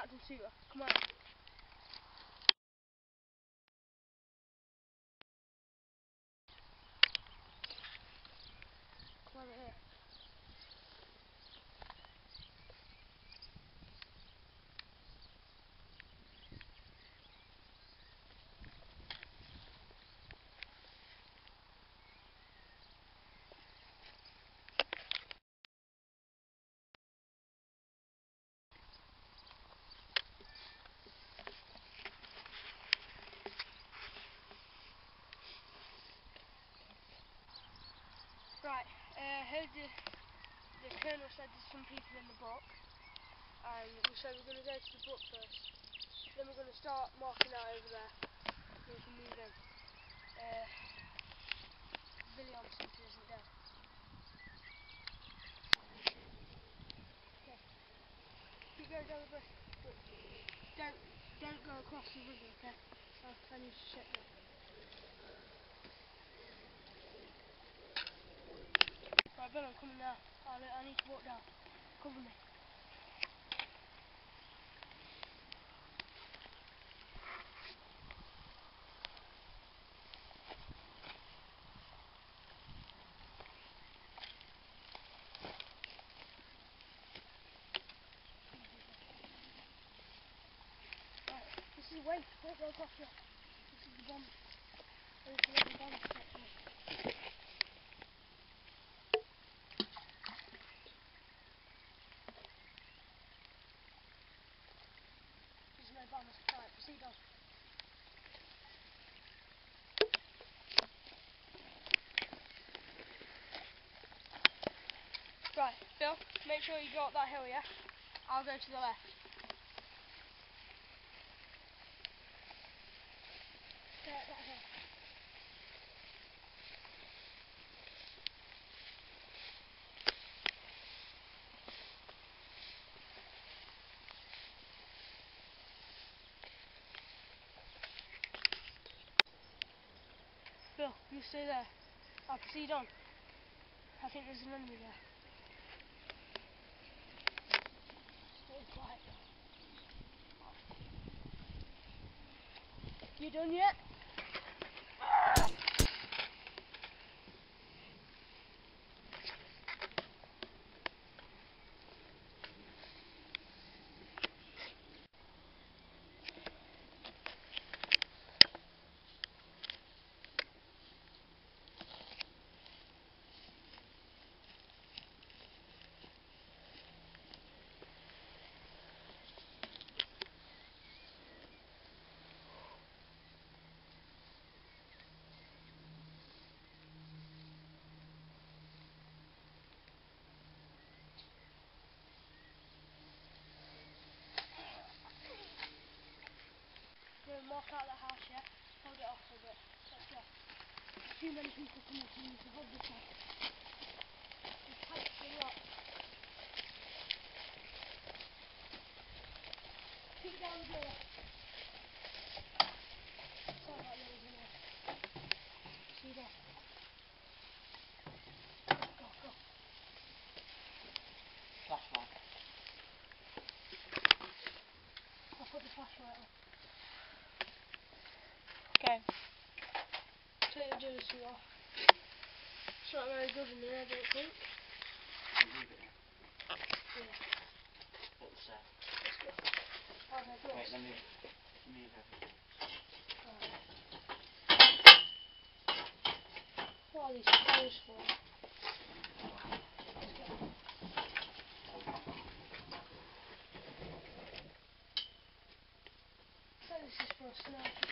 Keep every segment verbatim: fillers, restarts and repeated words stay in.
Captain Suter. Come on. Come over here. Right, I uh, heard the, the colonel said there's some people in the brook, and so we're going to go to the brook first. Then we're going to start marking out over there, so we can move in. Uh, Billy on Center isn't dead. Okay, keep going down the brook, but don't, don't go across the river, okay? I'll, I need to check that. Right, Ben, I'm coming now. I, I need to walk down. Cover me. Right, this is wait, don't go across here. This is the bomb. This is where the bomb section is. No bombers. Right, proceed on. Right, Phil, make sure you go up that hill, yeah? I'll go to the left. Stay up that hill. Phil, you stay there. I'll proceed on. I think there's an enemy there. Stay quiet. You done yet? We're going to mark out that house, yeah? Hold it off for a bit. Let's go. There's too many people coming to me to hold this off. There's tanks a lot. Keep down the door. Sorry about the other one. See you there. Go, go. Flashlight. I'll put the flashlight on. Okay. Take the jersey off. It's not very good in here, I don't think. Leave it here. Yeah. Put the set. Let's go. Okay, go. Wait, let me move everything. Alright. What are these clothes for? Let's go. So this is for a sniper.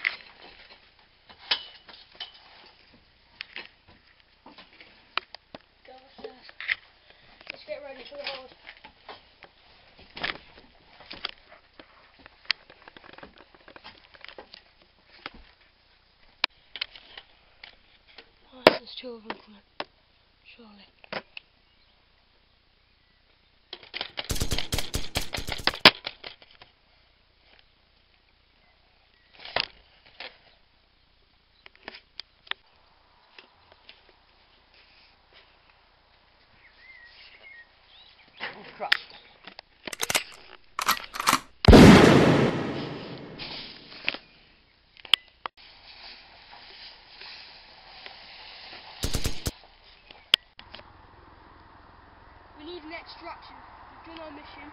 Go upstairs. Let's get ready for the horde. Oh, there's two of them coming. Surely. Oh crap. extraction. We've done our mission.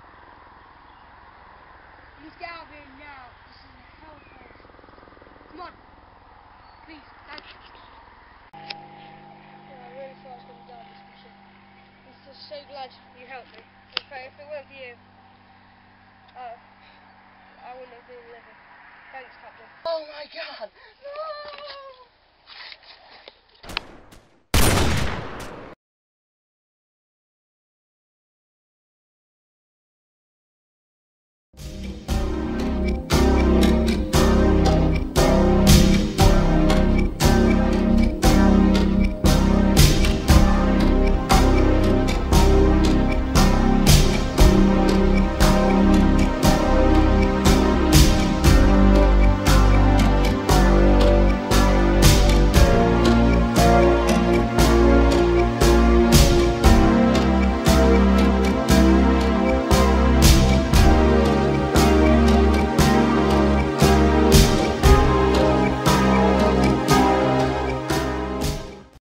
We need to get out of here now. This is a hell place. Come on. Please, thank you. Yeah, I'm really sorry I couldn't go on this mission. I'm just so glad you helped me. In fact, if it weren't for you, uh, I wouldn't have been living. Thanks, Captain. Oh my God! No!